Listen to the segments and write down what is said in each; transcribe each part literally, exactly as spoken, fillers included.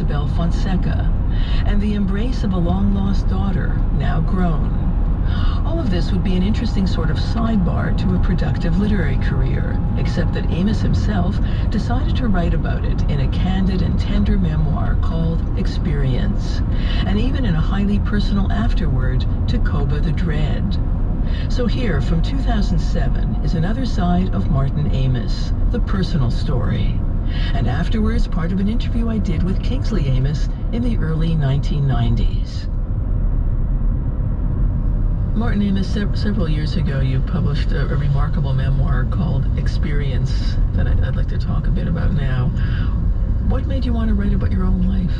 Isabel Fonseca, and the embrace of a long-lost daughter, now grown. All of this would be an interesting sort of sidebar to a productive literary career, except that Amos himself decided to write about it in a candid and tender memoir called Experience, and even in a highly personal afterword to Koba the Dread. So here, from two thousand seven, is another side of Martin Amos, the personal story. And afterwards, part of an interview I did with Kingsley Amos in the early nineteen nineties. Martin Amos, se several years ago, you published a, a remarkable memoir called Experience that I'd, I'd like to talk a bit about now. What made you want to write about your own life?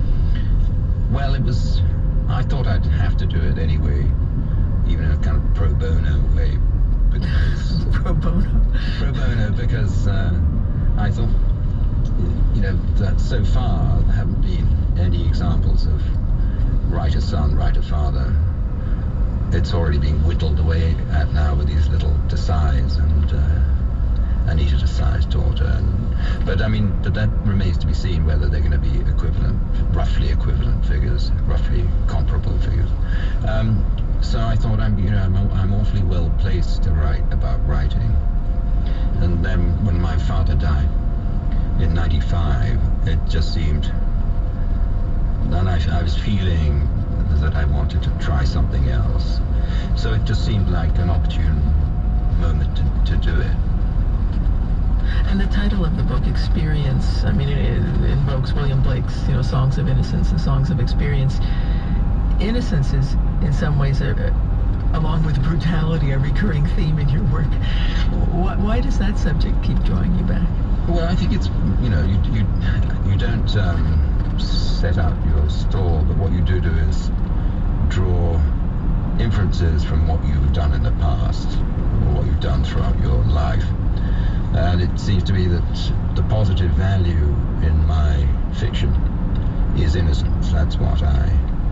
Well, it was... I thought I'd have to do it anyway, even in a kind of pro bono way, because... pro bono? Pro bono, because uh, I thought, you know, that so far there haven't been any examples of writer-son, writer-father. It's already being whittled away at now with these little Desai's and uh, Anita Desai's daughter. And, but I mean, but that remains to be seen whether they're going to be equivalent, roughly equivalent figures, roughly comparable figures. Um, so I thought I'm, you know, I'm, I'm awfully well placed to write about writing. And then when my father died in ninety-five, it just seemed, and I, I was feeling that I wanted to try something else. So it just seemed like an opportune moment to, to do it. And the title of the book, Experience, I mean, it, it invokes William Blake's, you know, Songs of Innocence and Songs of Experience. Innocence is, in some ways, a, a, along with brutality, a recurring theme in your work. Why, why does that subject keep drawing you back? Well, I think it's, you know, you, you, you don't um, set out your stall, but what you do do is draw inferences from what you've done in the past, or what you've done throughout your life. And it seems to me that the positive value in my fiction is innocence. That's what I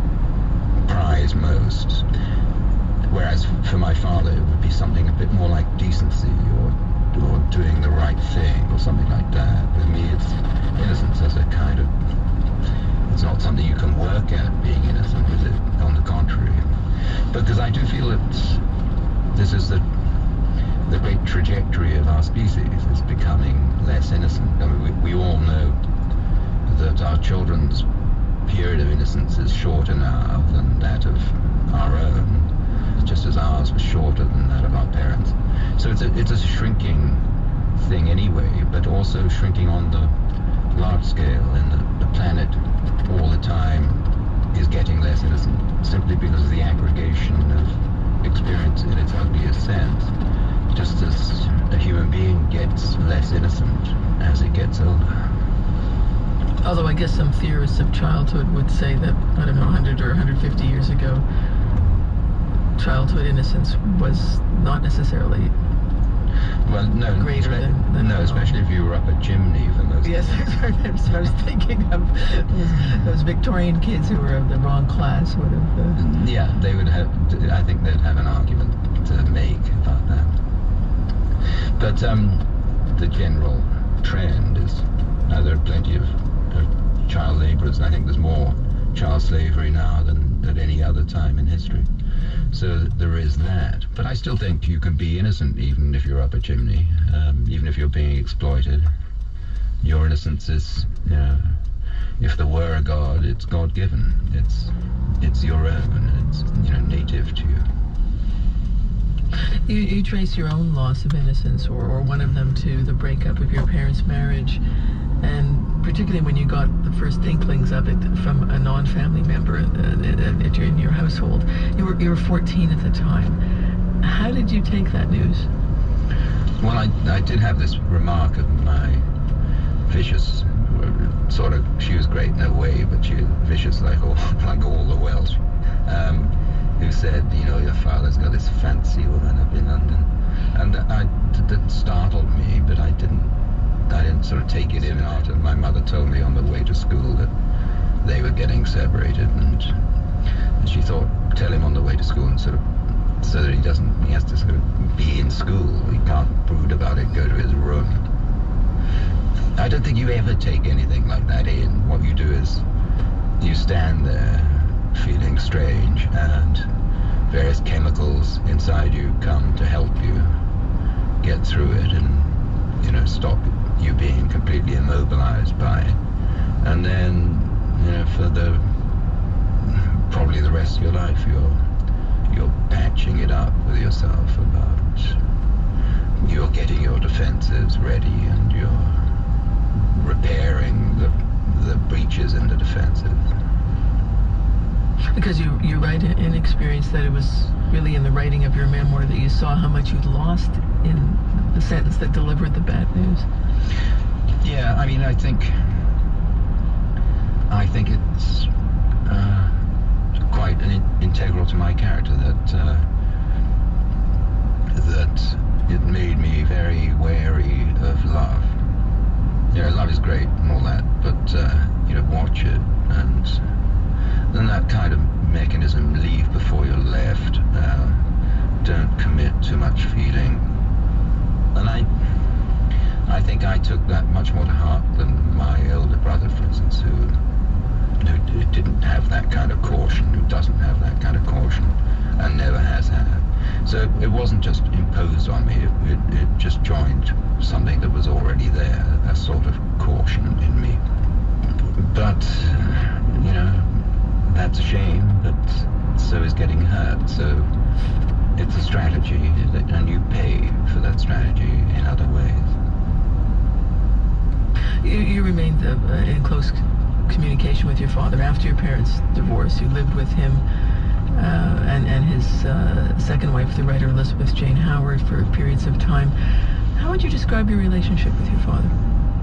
prize most. Whereas for my father, it would be something a bit more like decency, or or doing the right thing, or something like that. With me, it's innocence as a kind of, it's not something you can work at, being innocent, is it? On the contrary. Because I do feel that this is the the great trajectory of our species, is becoming less innocent. I mean, we, we all know that our children's period of innocence is shorter now than that of our own, just as ours was shorter than that of our parents. So it's a, it's a shrinking thing anyway, but also shrinking on the large scale, and the, the planet all the time is getting less innocent, simply because of the aggregation of experience in its ugliest sense, just as a human being gets less innocent as it gets older. Although I guess some theorists of childhood would say that, I don't know, one hundred or one hundred fifty years ago, childhood innocence was not necessarily well, no, greater than, than no, especially if you were up a chimney for most yes, of the time. I was thinking of those, those Victorian kids who were of the wrong class would have... Uh, yeah, they would have, I think they'd have an argument to make about that. But um, the general trend is, now there are plenty of, of child laborers, and I think there's more child slavery now than at any other time in history. So there is that. But I still think you can be innocent even if you're up a chimney, um, even if you're being exploited. Your innocence is, you know, if there were a God, it's God-given. It's it's your own, it's, you know, native to you. You, you trace your own loss of innocence, or, or one of them, to the breakup of your parents' marriage, and particularly when you got the first inklings of it from a non-family member uh, in your household. You were, you were fourteen at the time. How did you take that news? Well, I, I did have this remark of my vicious, sort of, she was great in a way, but she was vicious like all, like all the Welsh, um, who said, you know, your father's got this fancy woman up in London. And I, that startled me, but I didn't, I didn't sort of take it in heart. And my mother told me on the way to school that they were getting separated, and, and she thought, tell him on the way to school, and sort of, so that he doesn't, he has to sort of be in school. He can't brood about it, go to his room. I don't think you ever take anything like that in. What you do is you stand there feeling strange, and various chemicals inside you come to help you get through it and, you know, stop you being completely immobilized by it. And then, you know, for the probably the rest of your life, you're you're patching it up with yourself about you're getting your defenses ready and you're repairing the the breaches in the defenses. Because you you write in experience that it was really in the writing of your memoir that you saw how much you'd lost in the sentence that delivered the bad news. Yeah, I mean, I think I think it's uh, quite an in integral to my character that uh, that it made me very wary of love. You know, love is great and all that, but uh, you know, watch it, and then that kind of mechanism, leave before you're left. Uh, don't commit too much feeling. And I, I think I took that much more to heart than my elder brother, for instance, who, who didn't have that kind of caution, who doesn't have that kind of caution, and never has had. So it wasn't just imposed on me, it, it, it just joined something that was already there, a sort of caution in me. But, you know, that's a shame, but so is getting hurt. So it's a strategy, and you pay for that strategy in other ways. You, you remained uh, in close communication with your father after your parents' divorce. You lived with him uh, and, and his uh, second wife, the writer Elizabeth Jane Howard, for periods of time. How would you describe your relationship with your father?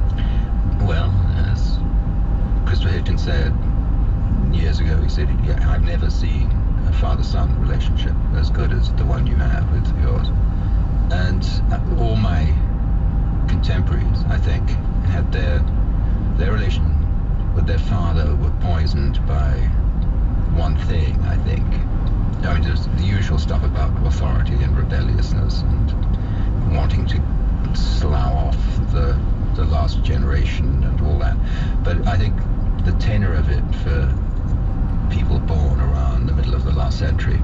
Well, as Christopher Hitchens said years ago, he said, yeah, I've never seen a father-son relationship as good as the one you have with yours. And all my contemporaries, I think, had their their relation with their father were poisoned by one thing, I think. I mean, there's the usual stuff about authority and rebelliousness and wanting to slough off the the last generation and all that. But I think the tenor of it for people born around the middle of the last century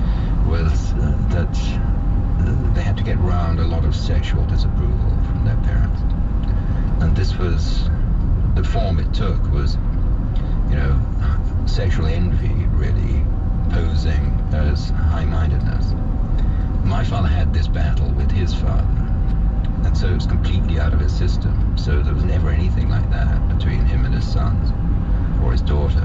was uh, that uh, they had to get around a lot of sexual disapproval from their parents. And this was, the form it took was, you know, sexual envy really posing as high-mindedness. My father had this battle with his father, and so it was completely out of his system. So there was never anything like that between him and his sons or his daughter.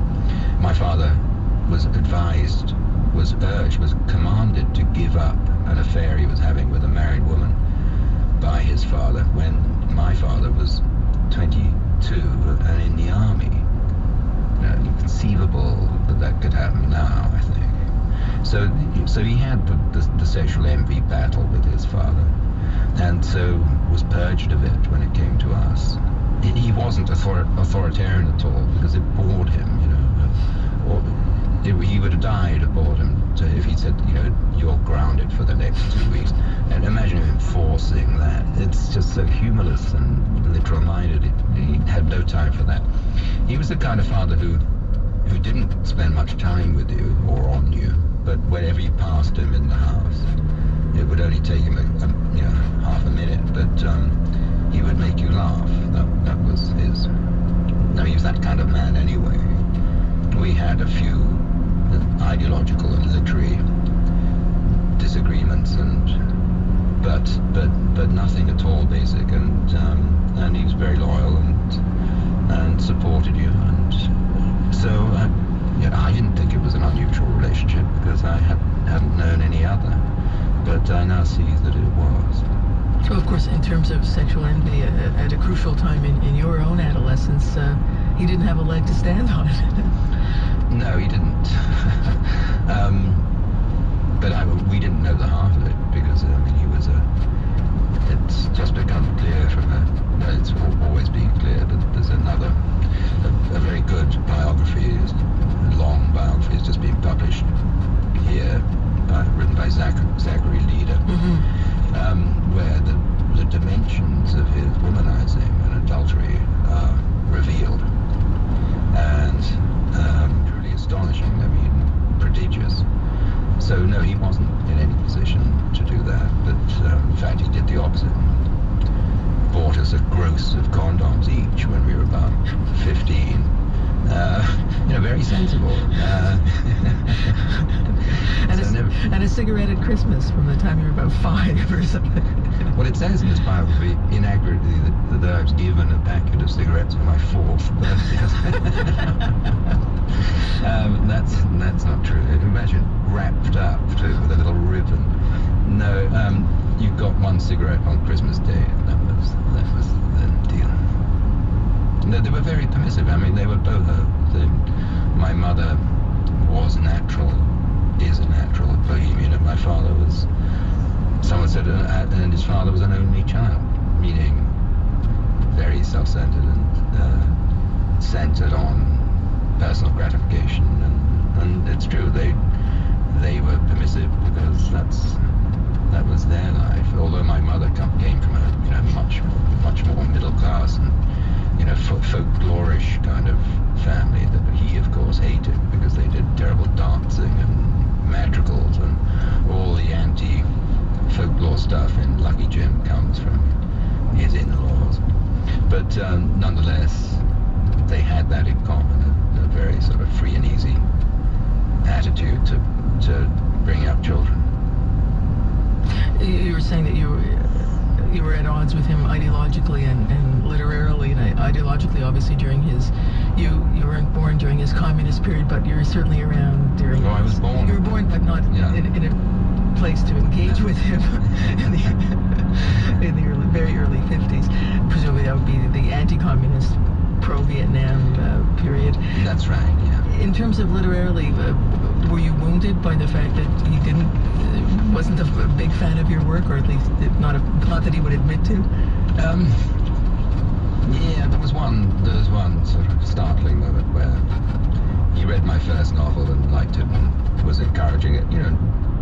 My father was advised, was urged, was commanded to give up an affair he was having with a married woman by his father when my father was twenty-two and in the army. You know, inconceivable that that could happen now, I think. So, so he had the, the, the sexual envy battle with his father, and so was purged of it when it came to us. He wasn't author authoritarian at all because it bored him, you know. Or it, he would have died of boredom to, if he said, you know, you're grounded for the next two weeks. And imagine him enforcing that. It's just so humorless and literal-minded. He had no time for that. He was the kind of father who, who didn't spend much time with you or on you, but whenever you passed him in the house, it would only take him a, a, you know, half a minute, but um, he would make you laugh. That, that was his. No, he was that kind of man anyway. We had a few ideological and literary disagreements, and but but but nothing at all basic. And um, and he was very loyal and and supported you. And so I, yeah, I didn't think it was an unusual relationship because I had, hadn't known any other. But I now see that it was. So, of course, in terms of sexual envy, at, at a crucial time in, in your own adolescence, uh, he didn't have a leg to stand on. No, he didn't. um, but I, we didn't know the half of it because, I mean, he was a... It's just become clear from a... Well, it's always been clear that there's another... A, a very good biography, a long biography, has just been published here, by, written by Zach, Zachary Leader, mm-hmm. um, where the, the dimensions of his womanizing and adultery are revealed. And so no, he wasn't in any position to do that. But um, in fact, he did the opposite. Bought us a gross of condoms each when we were about fifteen. Uh, you know, very sensible. Uh, and, so a, never, and a cigarette at Christmas from the time you were about five or something. Well, it says in this biography, inaccurately, that, that I was given a packet of cigarettes for my fourth birthday. um, that's that's not true. Imagine wrapped up too with a little ribbon. No, um, you got one cigarette on Christmas Day, and that was that was the deal. No, they were very permissive. I mean, they were boho. The, my mother was natural, is a natural bohemian, and my father was. Someone said, uh, and his father was an only child, meaning very self-centered and uh, centered on personal gratification. And, and it's true, they they were permissive because that's that was their life. Although my mother come, came from a you know much much more middle class and you know folklorish kind of family that he of course hated because they did terrible dancing and madrigals and all the anti. Folklore stuff in Lucky Jim comes from his in-laws, but um, nonetheless they had that in common, a, a very sort of free and easy attitude to to bring up children. You were saying that you were you were at odds with him ideologically and, and literarily, and ideologically obviously during his you you weren't born during his communist period, but you were certainly around during. Oh, I was his, born. You were born, but not yeah. in, in a place to engage with him in the, in the early, very early fifties. Presumably that would be the anti-communist, pro-Vietnam uh, period. That's right, yeah. In terms of literarily, uh, were you wounded by the fact that he didn't, uh, wasn't a, a big fan of your work, or at least not, a, not that he would admit to? Um, yeah, there was one, there was one sort of startling moment where he read my first novel and liked it and was encouraging it, you know,